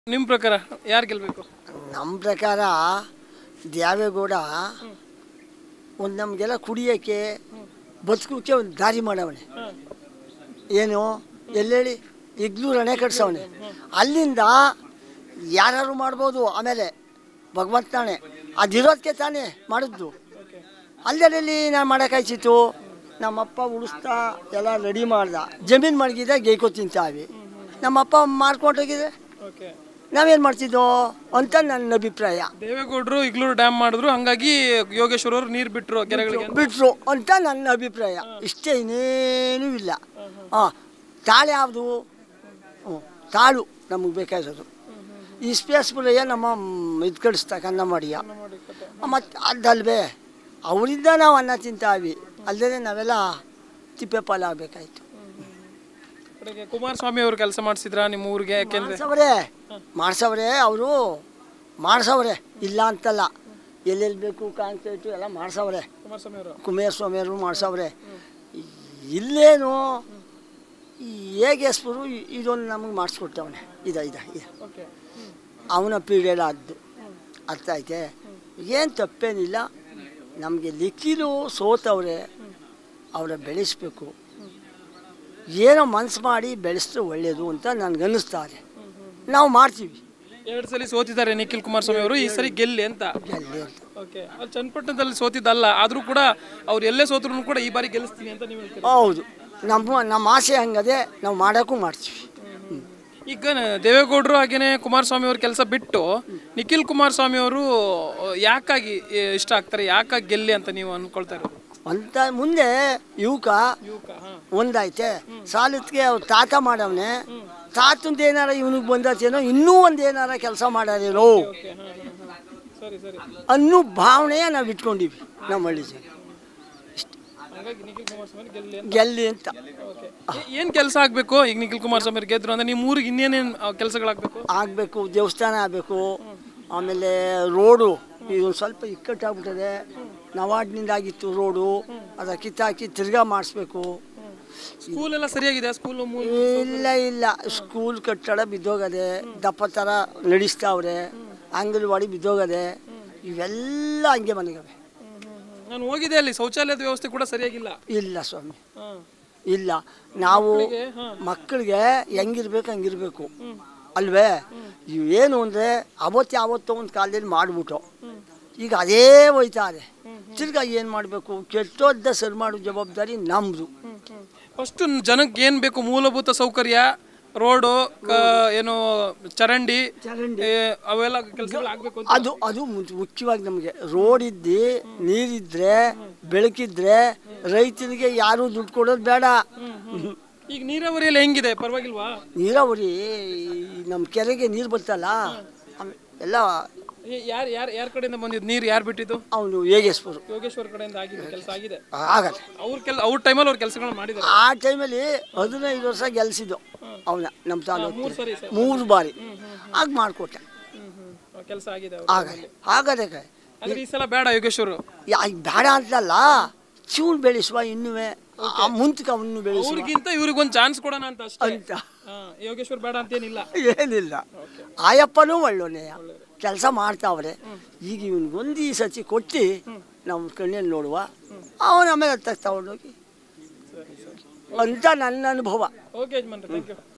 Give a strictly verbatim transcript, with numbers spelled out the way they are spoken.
ನಿಮ್ಮ ಪ್ರಕಾರ ಯಾರು ಗೆಲ್ಲಬೇಕು? ನಮ್ಮ ಪ್ರಕಾರ ದೇವೇಗೌಡ ಒಂದು ನಮಗೆಲ್ಲ ಕುಡಿಯೋಕ್ಕೆ ಬದುಕೋಕ್ಕೆ ಒಂದು ದಾರಿ ಮಾಡವನೆ. ಏನು ಎಲ್ಲೇಳಿ ಇಗ್ಲೂರು ಅಣೆ ಕಟ್ಸವನೆ. ಅಲ್ಲಿಂದ ಯಾರು ಮಾಡ್ಬೋದು. ಆಮೇಲೆ ಭಗವಂತನೇ ಅದಿರೋದಕ್ಕೆ ತಾನೇ ಮಾಡಿದ್ದು. ಅಲ್ಲದಲ್ಲಿ ನಾನು ಮಾಡೋಕ್ಕಾಯ್ತಿತ್ತು. ನಮ್ಮಪ್ಪ ಉಳಿಸ್ತಾ ಎಲ್ಲ ರೆಡಿ ಮಾಡ್ದ. ಜಮೀನು ಮಡಗಿದ್ರೆ ಗೇಯ್ಕೊ ತಿಂತಾವಿ. ನಮ್ಮಪ್ಪ ಮಾರ್ಕೊಂಡೋಗಿದ್ರೆ ನಾವೇನು ಮಾಡ್ತಿದ್ದೋ ಅಂತ ನನ್ನ ಅಭಿಪ್ರಾಯ. ದೇವೇಗೌಡರು ಇಗ್ಲೂರು ಡ್ಯಾಮ್ ಮಾಡಿದ್ರು, ಹಂಗಾಗಿ ಯೋಗೇಶ್ವರ ಅವರು ನೀರು ಬಿಟ್ಟರು, ಕೆರೆಗಳಿಗೆ ಬಿಟ್ಟರು ಅಂತ ನನ್ನ ಅಭಿಪ್ರಾಯ. ಇಷ್ಟೇ, ಇನ್ನೇನೂ ಇಲ್ಲ. ಹಾಂ, ತಾಳು ಯಾವುದು? ಹ್ಞೂ, ತಾಳು ನಮಗೆ ಬೇಕಾಗಿರೋದು. ಈ ಸ್ಪೇಸ್ ಬುಲಯ್ಯ ನಮ್ಮ ಇದು ಕಳಿಸ್ತಾ ಕನ್ನ ಮಾಡಿಯ. ಮತ್ತು ಅದಲ್ವೇ ಅವರಿಂದ ನಾವು ಅನ್ನ ತಿಂತಾವಿ. ಅಲ್ಲದೆ ನಾವೆಲ್ಲ ತಿಪ್ಪೆ ಪಾಲು ಆಗಬೇಕಾಯ್ತು. ಕುಮಾರಸ್ವಾಮಿ ಅವರು ಕೆಲಸ ಮಾಡಿಸಿದ್ರ ನಿಮ್ಮ ಊರಿಗೆ? ಯಾಕೆಂದ್ರೆ ಮಾಡ್ಸವ್ರೆ ಮಾಡ್ಸವ್ರೆ ಅವರು ಮಾಡ್ಸವ್ರೆ, ಇಲ್ಲ ಅಂತಲ್ಲ. ಎಲ್ಲೆಲ್ಲಿ ಬೇಕು ಕಾನ್ಸರ್ಟು ಎಲ್ಲ ಮಾಡ್ಸವ್ರೆ. ಕುಮಾರಸ್ವಾಮಿ ಅವರು ಕುಮಾರಸ್ವಾಮಿ ಅವರು ಮಾಡ್ಸವ್ರೆ. ಇಲ್ಲೇನು ಈ ಹೇಗೆಸ್ಪರು ಇದೊಂದು ನಮಗೆ ಮಾಡಿಸ್ಕೊಟ್ಟವನೆ. ಇದ ಇದ ಇದ ಅವನ ಪೀರಿಯಡ್ ಆದ್ದು. ಅರ್ಥ ಐತೆ. ಏನು ತಪ್ಪೇನಿಲ್ಲ. ನಮಗೆ ಲಿಕ್ಕಿಲು ಸೋತವ್ರೆ, ಅವರ ಬೆಳೆಸಬೇಕು. ಏನೋ ಮನ್ಸು ಮಾಡಿ ಬೆಳೆಸಿದ್ರೆ ಒಳ್ಳೆಯದು ಅಂತ ನನಗನ್ನಿಸ್ತಾರೆ. ನಾವು ಮಾಡ್ತೀವಿ. ಎರಡು ಸಲ ಸೋತಿದ್ದಾರೆ ನಿಖಿಲ್ ಕುಮಾರಸ್ವಾಮಿ ಅವರು, ಈ ಸರಿ ಗೆಲ್ಲಿ ಅಂತ. ಗೆಲ್ಲಿ ಅಂತ ಓಕೆ, ಅಲ್ಲಿ ಚನ್ನಪಟ್ಟಣದಲ್ಲಿ ಸೋತಿದ್ದಲ್ಲ, ಆದರೂ ಕೂಡ ಅವ್ರು ಎಲ್ಲೇ ಸೋತ್ರು ಕೂಡ ಈ ಬಾರಿ ಗೆಲ್ಲಿಸ್ತೀನಿ ಅಂತ ನೀವು ಹೇಳ್ತೀರಿ? ಹೌದು, ನಮ್ಮ ನಮ್ಮ ಆಸೆ ಹಂಗದೆ, ನಾವು ಮಾಡೋಕ್ಕೂ ಮಾಡ್ತೀವಿ. ಈಗ ದೇವೇಗೌಡರು ಹಾಗೇನೆ ಕುಮಾರಸ್ವಾಮಿ ಅವ್ರ ಕೆಲಸ ಬಿಟ್ಟು ನಿಖಿಲ್ ಕುಮಾರಸ್ವಾಮಿ ಅವರು ಯಾಕಾಗಿ ಇಷ್ಟ ಆಗ್ತಾರೆ, ಯಾಕಾಗಿ ಗೆಲ್ಲಿ ಅಂತ ನೀವು ಅನ್ಕೊಳ್ತಾ ಇರೋದು? ಅಂತ ಮುಂದೆ ಯುವಕ ಒಂದೈತೆ. ಸಾಲತ್ಗೆ ಅವ್ರು ತಾತ ಮಾಡವನೆ. ತಾತಂದು ಏನಾರ ಇವನಿಗೆ ಬಂದತೇನೋ, ಇನ್ನೂ ಒಂದು ಏನಾರ ಕೆಲಸ ಮಾಡ್ಯಾರೇನೋ ಅನ್ನೋ ಭಾವನೆಯ ನಾವು ಇಟ್ಕೊಂಡಿವಿ ನಮ್ಮ ಹಳ್ಳಿ ಜನ. ಗೆಲ್ಲಿ ಅಂತ. ಏನು ಕೆಲಸ ಆಗಬೇಕು ಈಗ ನಿಖಿಲ್ ಕುಮಾರಸ್ವಾಮಿ ಅವ್ರು ಗೆದ್ರು ಅಂದ್ರೆ ನಿಮ್ಮ ಊರಿಗೆ ಇನ್ನೇನೇನು ಕೆಲಸಗಳಾಗಬೇಕು? ಆಗಬೇಕು, ದೇವಸ್ಥಾನ ಆಗಬೇಕು. ಆಮೇಲೆ ರೋಡು ಇದೊಂದು ಸ್ವಲ್ಪ ಇಕ್ಕಟ್ಟಾಗ್ಬಿಟ್ಟದೆ. ನವಾಡ್ನಿಂದ ಆಗಿತ್ತು ರೋಡು, ಅದ ಕಿತ್ತಾಕಿ ತಿರ್ಗಾ ಮಾಡಿಸ್ಬೇಕು. ಸ್ಕೂಲ್ ಎಲ್ಲ ಸರಿಯಾಗಿದೆ? ಸ್ಕೂಲ್ ಇಲ್ಲ ಇಲ್ಲ, ಸ್ಕೂಲ್ ಕಟ್ಟಡ ಬಿದ್ದೋಗದೆ, ದಪ್ಪ ಥರ ನಡೆಸ್ತಾವ್ರೆ. ಅಂಗನವಾಡಿ ಬಿದ್ದೋಗದೆ. ಇವೆಲ್ಲ ಹಂಗೆ ಮನೆಗವೆ. ನಾನು ಹೋಗಿದ್ದೆ, ಅಲ್ಲಿ ಶೌಚಾಲಯದ ವ್ಯವಸ್ಥೆ ಕೂಡ ಸರಿಯಾಗಿಲ್ಲ. ಇಲ್ಲ ಸ್ವಾಮಿ, ಇಲ್ಲ. ನಾವು ಮಕ್ಕಳಿಗೆ ಹೆಂಗಿರ್ಬೇಕು ಹಂಗಿರ್ಬೇಕು ಅಲ್ವೇ? ಇವೇನು ಅಂದರೆ ಅವತ್ತು ಯಾವತ್ತೋ ಒಂದು ಕಾಲದಲ್ಲಿ ಮಾಡಿಬಿಟ್ಟು ಈಗ ಅದೇ ಹೋಯ್ತಾರೆ. ತಿರ್ಗಾ ಏನು ಮಾಡಬೇಕು? ಕೆಟ್ಟೋದ್ದ ಸರಿ ಮಾಡೋ ಜವಾಬ್ದಾರಿ ನಮ್ಮದು. ಫಸ್ಟ್ ಜನಕ್ಕೆ ಏನು ಬೇಕು? ಮೂಲಭೂತ ಸೌಕರ್ಯ, ರೋಡು, ಏನು ಚರಂಡಿ, ಅವೆಲ್ಲ ಕೆಲಸಗಳಾಗಬೇಕು. ಅದು ಅದು ಮುಖ್ಯವಾಗಿ ನಮಗೆ ರೋಡ್ ಇದ್ದು, ನೀರಿದ್ರೆ, ಬೆಳಕಿದ್ರೆ ರೈತನಿಗೆ ಯಾರು ದುಡ್ಡು ಕೊಡೋದು ಬೇಡ. ಈಗ ನೀರಾವರಿಯಲ್ಲಿ ಹೆಂಗಿದೆ? ಪರವಾಗಿಲ್ವಾ? ನೀರಾವರಿ ನಮ್ಮ ಕೆರೆಗೆ ನೀರು ಬರ್ತಲ್ಲ, ಎಲ್ಲ ಯಾರು ಯಾರು ಯಾರ ಕಡೆಯಿಂದ ಬಂದಿದ್ದು ನೀರು? ಯಾರು ಬಿಟ್ಟಿದ್ದು? ಅವನು ಯೋಗೇಶ್ವರ ಯೋಗೇಶ್ವರ ಕಡೆಯಿಂದ ಆಗಿದೆ ಕೆಲಸ ಆಗಿದೆ. ಆಗತ್ತೆ. ಅವ್ರ ಕೆಲ ಅವ್ರ ಟೈಮಲ್ಲಿ ಅವ್ರ ಕೆಲಸಗಳನ್ನ ಮಾಡಿದ್ದಾರೆ. ಆ ಟೈಮಲ್ಲಿ ಹದಿನೈದು ವರ್ಷ ಗೆಲ್ಸಿದ್ದು ಅವನ ನಮ್ಮ ತಾಲೂಕು ಮೂರು ಬಾರಿ ಆಗ ಮಾಡಿಕೊಟ್ಟೆ. ಕೆಲಸ ಆಗಿದೆ, ಆಗದೆ ಆಗದೆ. ಈ ಸಲ ಬೇಡ ಯೋಗೇಶ್ವರು ಬೇಡ ಅಂತಲ್ಲ, ಚೂರು ಬೆಳೆಸುವ ಇನ್ನೂ ಮುಂತಕ ಅವನು ಬೆಳೆಸುವ. ಅವ್ರಿಗಿಂತ ಇವ್ರಿಗೊಂದು ಚಾನ್ಸ್ ಕೊಡೋಣ ಅಂತ ಅಷ್ಟೇ ಅಂತ. ಯೋಗೇಶ್ವರ್ ಬೇಡ ಅಂತೇನಿಲ್ಲ, ಏನಿಲ್ಲ. ಆಯಪ್ಪನೂ ಒಳ್ಳೊನೆ ಕೆಲಸ ಮಾಡ್ತಾವ್ರೆ. ಈಗ ಇವನಿಗೊಂದು ಈ ಸತಿ ಕೊಟ್ಟು ನಾವು ಕಣ್ಣಲ್ಲಿ ನೋಡುವ, ಅವನ ಆಮೇಲೆ ತಗೊಂಡೋಗಿ ಅಂತ ನನ್ನ ಅನುಭವ. ಓಕೆ ಯಜಮಾನ್ರೆ, ಥ್ಯಾಂಕ್ ಯು.